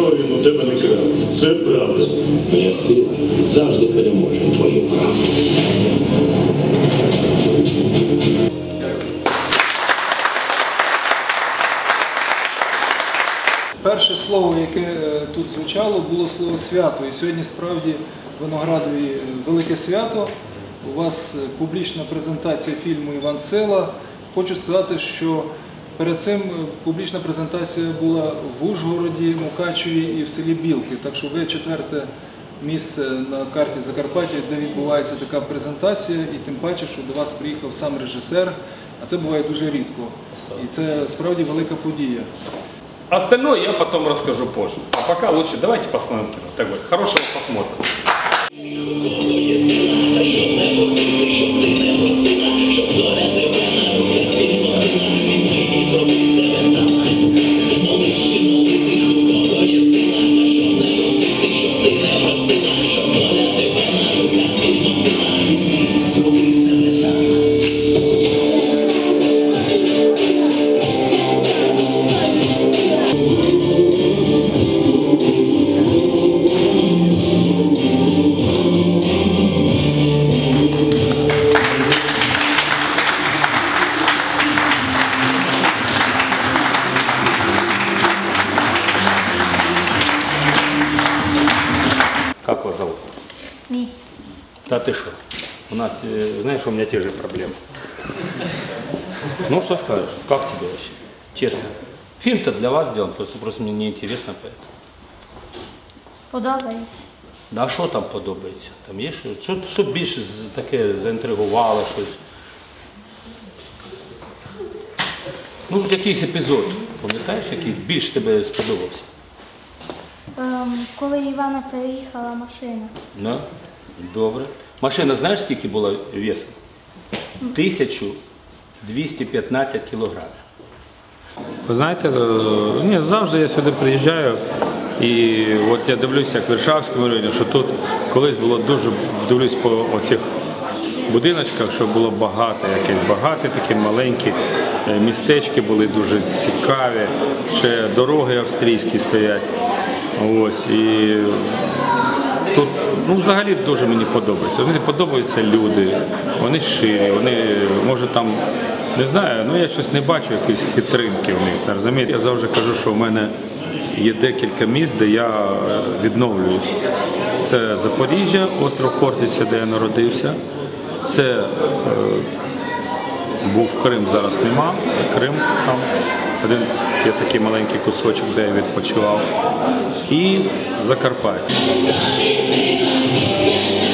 нічого він у тебе не крав. Це правда. Моя сила завжди переможе твою правду. Перше слово, яке тут звучало, було слово «свято». І сьогодні справді в Виноградові велике свято. У вас публічна презентація фільму «Іван Сила». Хочу сказати, що перед цим публічна презентація була в Ужгороді, Мукачеві і в селі Білки. Так що ви четверте місце на карті Закарпаття, де відбувається така презентація. І тим паче, що до вас приїхав сам режисер, а це буває дуже рідко. І це справді велика подія. Остальное я потом расскажу позже. А пока лучше давайте посмотрим кино. Так вот, хорошего просмотра. Как вас зовут? Витя. Да ты что? У нас, знаешь, у меня те же проблемы. Ну, что скажешь? Как тебе вообще? Честно. Фильм-то для вас сделан, просто мне неинтересно поэтому. Подобається. Да, а що там подобається? Там є що? Що більше таке заінтригувало щось? Ну, якийсь епізод, пам'ятаєш, який більше тебе сподобався? Коли Івана переїхала машина. Да? Добре. Машина, знаєш, скільки була весом? 1215 кілограмів. Ви знаєте, ні, завжди я сюди приїжджаю і от я дивлюся, як в Віршавському районі, що тут колись було дуже, дивлюсь по оцих будиночках, що було багато, якесь багато, такі маленькі містечки були дуже цікаві, ще дороги австрійські стоять. Ось, і тут, ну, взагалі дуже мені подобається. Мені подобаються люди, вони щирі, вони, може там, не знаю, ну я щось не бачу, якісь хитринки в них, розумієте? Я завжди кажу, що в мене є декілька місць, де я відновлююсь. Це Запоріжжя, остров Хортиця, де я народився. Це був Крим, зараз нема, це Крим там. Один є такий маленький кусочок, де я відпочивав. І Закарпаття.